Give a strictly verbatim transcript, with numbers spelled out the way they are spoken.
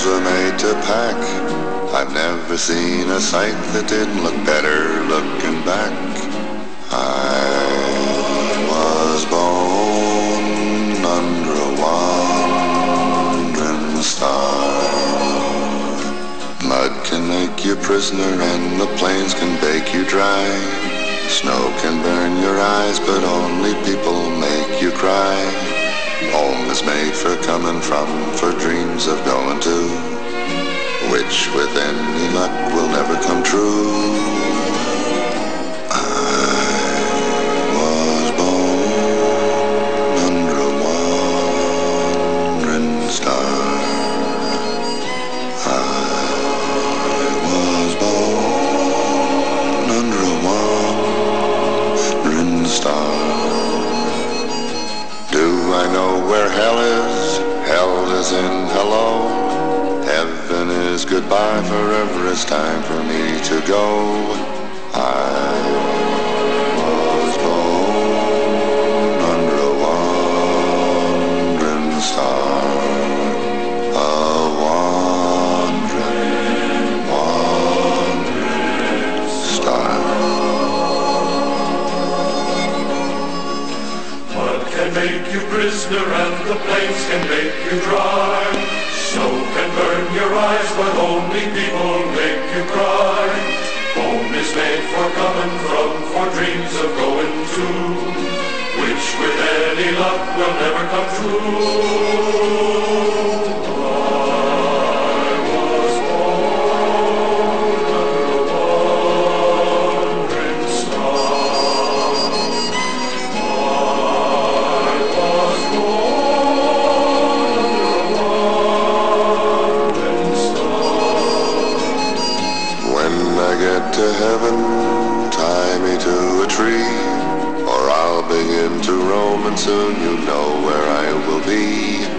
were made to pack. I've never seen a sight that didn't look better looking back. I was born under a wandering star. Mud can make you prisoner and the plains can bake you dry. Snow can burn your eyes, but only people make you cry. Home is made for coming from, for dreams of going to, which with any luck will never come true. I was born under a wandering star. I was born under a wandering star. Do I know where hell is? Hell is in hello. Heaven is goodbye, forever it's time for me to go. I was born under a wandering star. A wandering, wandering star. Mud can make you prisoner and the plains can make you dry. Snow can burn your eyes, but only people make you cry. Home is made for coming from, for dreams of going to, which with any luck will never come true. I was born under a wandering star. I was born under a When I get to heaven, tie me to a tree, or I'll begin to roam and soon you know where I will be.